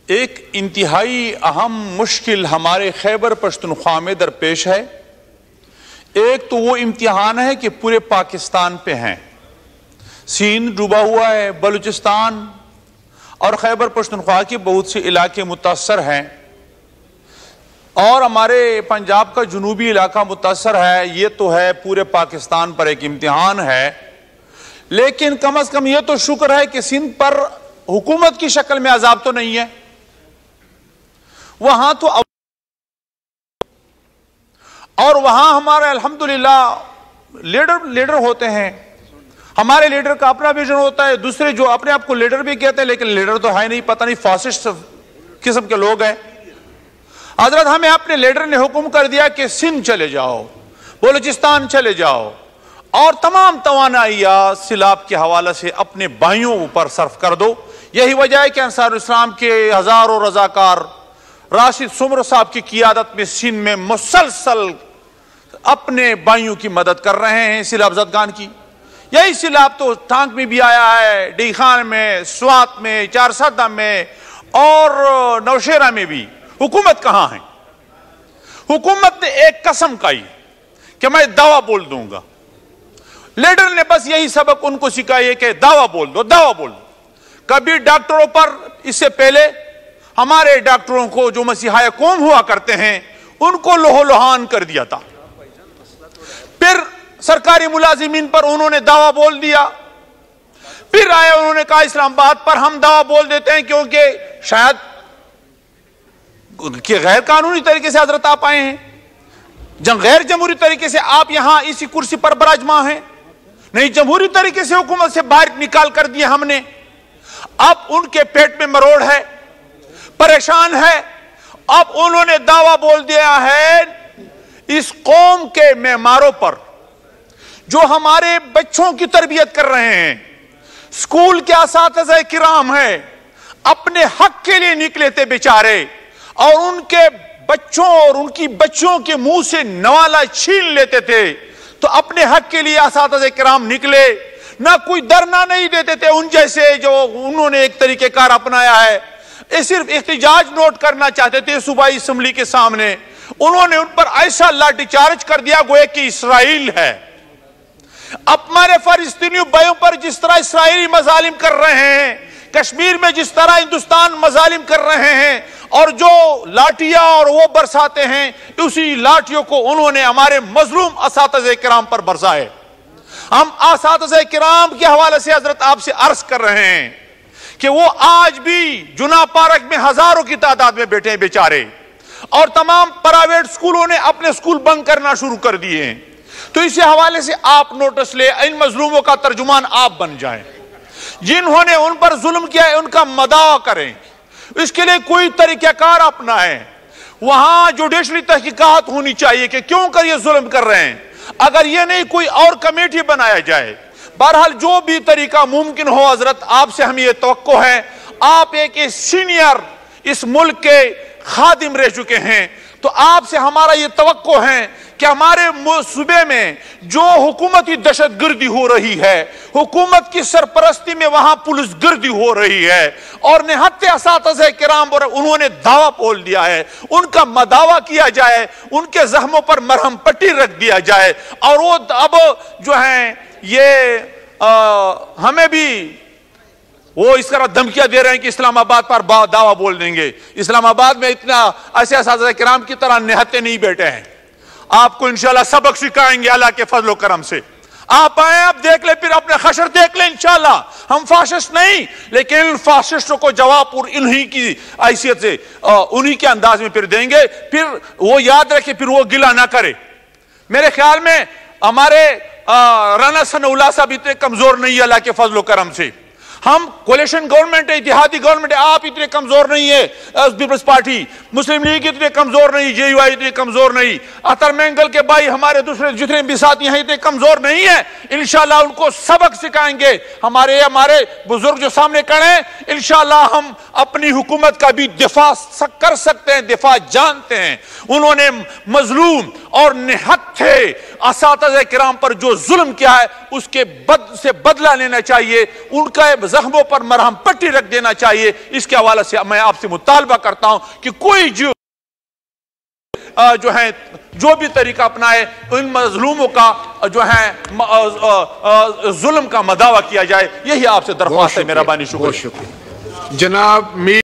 ایک انتہائی اہم مشکل ہمارے خیبر پختونخوا میں درپیش ہے۔ ایک تو وہ امتحان ہے کہ پورے پاکستان پہ ہیں، سندھ ڈوبا ہوا ہے، بلوچستان اور خیبر پختونخوا کے بہت سے علاقے متاثر ہیں، اور ہمارے پنجاب کا جنوبی علاقہ متاثر ہے۔ یہ تو ہے پورے پاکستان پر ایک امتحان ہے، لیکن کم از کم یہ تو شکر ہے کہ سندھ پر حکومت کی شکل میں عذاب تو نہیں ہے۔ وہاں تو اور وہاں ہمارے الحمدللہ لیڈر ہوتے ہیں، ہمارے لیڈر کا اپنا ویژن ہوتا ہے، دوسرے جو اپنے آپ کو لیڈر بھی کہتے ہیں لیکن لیڈر تو ہے نہیں، پتہ نہیں فاسسٹ قسم کے لوگ ہیں۔ حضرت ہمیں اپنے لیڈر نے حکم کر دیا کہ سندھ چلے جاؤ، بلوچستان چلے جاؤ، اور تمام توانائیاں سیلاب کے حوالے سے اپنے بھائیوں پر صرف کر دو۔ یہی وجہ ہے کہ انصار اسلام کے ہزاروں رضاکار راشد سمر صاحب کی قیادت میں سندھ میں مسلسل اپنے بھائیوں کی مدد کر رہے ہیں، سیلاب زدگان کی۔ یہی سیلاب تو ٹانک میں بھی آیا ہے، ڈی خان میں، سوات میں، چارسدہ میں اور نوشیرہ میں بھی۔ حکومت کہاں ہے؟ حکومت نے ایک قسم کھائی کہ میں دعویٰ بول دوں گا۔ لیڈر نے بس یہی سبق ان کو سکھایا کہ دعویٰ بول دو، دعویٰ بول دو۔ کبھی ڈاکٹروں پر اس سے پہلے ہمارے ڈاکٹروں کو جو مسیحائے قوم ہوا کرتے ہیں ان کو لوہ لوہان کر دیا تھا، پھر سرکاری ملازمین پر انہوں نے دعویٰ بول دیا، پھر آئے انہوں نے کہا اسلام آباد پر ہم دعویٰ بول دیتے ہیں کیونکہ شاید کہ غیر قانونی طریقے سے حضرت آپ آئے ہیں، غیر جمہوری طریقے سے آپ یہاں اسی کرسی پر براجمان ہیں، نہیں جمہوری طریقے سے حکومت سے باہر نکال کر دیا ہم نے۔ اب ان کے پیٹ میں مروڑ ہے، پریشان ہے، اب انہوں نے دعویٰ بول دیا ہے اس قوم کے معماروں پر جو ہمارے بچوں کی تربیت کر رہے ہیں، اسکول کے اساتذہ کرام ہیں، اپنے حق کے لیے نکلے تھے بیچارے، اور ان کے بچوں اور ان کی بچوں کے منہ سے نوالا چھین لیتے تھے، تو اپنے حق کے لیے اساتذہ کرام نکلے، نہ کوئی دھرنا نہیں دیتے تھے ان جیسے جو انہوں نے ایک طریقہ کار اپنایا ہے، صرف احتجاج نوٹ کرنا چاہتے تھے صوبائی اسمبلی کے سامنے، انہوں نے ان پر ایسا لاٹھی چارج کر دیا گویا کہ اسرائیل ہے۔ اب ہمارے فلسطینی بھائیوں پر جس طرح اسرائیلی مظالم کر رہے ہیں، کشمیر میں جس طرح ہندوستان مظالم کر رہے ہیں، اور جو لاٹھیاں اور وہ برساتے ہیں، اسی لاٹھیوں کو انہوں نے ہمارے مظلوم اساتذہ کرام پر برسائے۔ ہم اساتذہ کرام کے حوالے سے حضرت آپ سے عرض کر رہے ہیں کہ وہ آج بھی جناح پارک میں ہزاروں کی تعداد میں بیٹھے ہیں بیچارے، اور تمام پرائیویٹ سکولوں نے اپنے سکول بند کرنا شروع کر دیے ہیں۔ تو اسی حوالے سے آپ نوٹس لے، ان مظلوموں کا ترجمان آپ بن جائیں، جنہوں نے ان پر ظلم کیا ہے ان کا مداح کریں، اس کے لیے کوئی طریقہ کار اپنائیں۔ وہاں جوڈیشلی تحقیقات ہونی چاہیے کہ کیوں کر یہ ظلم کر رہے ہیں، اگر یہ نہیں کوئی اور کمیٹی بنایا جائے۔ بہرحال جو بھی طریقہ ممکن ہو حضرت آپ سے ہمیں یہ توقع ہے، آپ ایک سینئر اس ملک کے خادم رہ چکے ہیں، تو آپ سے ہمارا یہ توقع ہے کہ ہمارے صوبے میں جو حکومتی دہشت گردی ہو رہی ہے، حکومت کی سرپرستی میں وہاں پولیس گردی ہو رہی ہے، اور نہتے اساتذہ کرام پر انہوں نے دعویٰ بول دیا ہے، ان کا مداوع کیا جائے، ان کے زخموں پر مرہم پٹی رکھ دیا جائے، اور وہ اب جو ہیں یہ ہمیں بھی وہ اس طرح دھمکیاں دے رہے ہیں کہ اسلام آباد پر دعویٰ بول دیں گے۔ اسلام آباد میں اتنا ایسے اساتذہ کرام کی طرح نہتے نہیں بیٹھے ہیں، آپ کو انشاءاللہ سبق سکھائیں گے اللہ کے فضل و کرم سے۔ آپ آئیں، آپ دیکھ لیں، پھر اپنے خشر دیکھ لیں انشاءاللہ۔ ہم فاشسٹ نہیں، لیکن ان فاشسٹوں کو جواب اور انہی کی حیثیت سے انہی کے انداز میں پھر دیں گے، پھر وہ یاد رکھے، پھر وہ گلہ نہ کرے۔ میرے خیال میں ہمارے رانا ثناء اللہ صاحب اتنے کمزور نہیں ہے اللہ کے فضل و کرم سے۔ ہم کولیشن گورنمنٹ ہے، اتحادی گورنمنٹ ہے، آپ اتنے کمزور نہیں ہے، پیپلز پارٹی، مسلم لیگ اتنے کمزور نہیں، جے یو آئی اتنے کمزور نہیں، اطہر مینگل کے بھائی ہمارے دوسرے جتنے بھی ساتھی ہیں اتنے کمزور نہیں ہیں۔ انشاءاللہ ان کو سبق سکھائیں گے، ہمارے بزرگ جو سامنے کھڑے ہیں، انشاءاللہ ہم اپنی حکومت کا بھی دفاع کر سکتے ہیں، دفاع جانتے ہیں۔ انہوں نے مظلوم اور نہتے اساتذہ کرام پر جو ظلم کیا ہے اس کے سے بدلہ لینا چاہیے، ان کا زخموں پر مرہم پٹی رکھ دینا چاہیے. اس کے حوالے سے میں آپ سے مطالبہ کرتا ہوں کہ کوئی جو ہے جو بھی طریقہ اپنائے ان مظلوموں کا جو ہے ظلم کا مداوع کیا جائے. یہی آپ سے درخواست ہے. مہربانی. شکریہ. جناب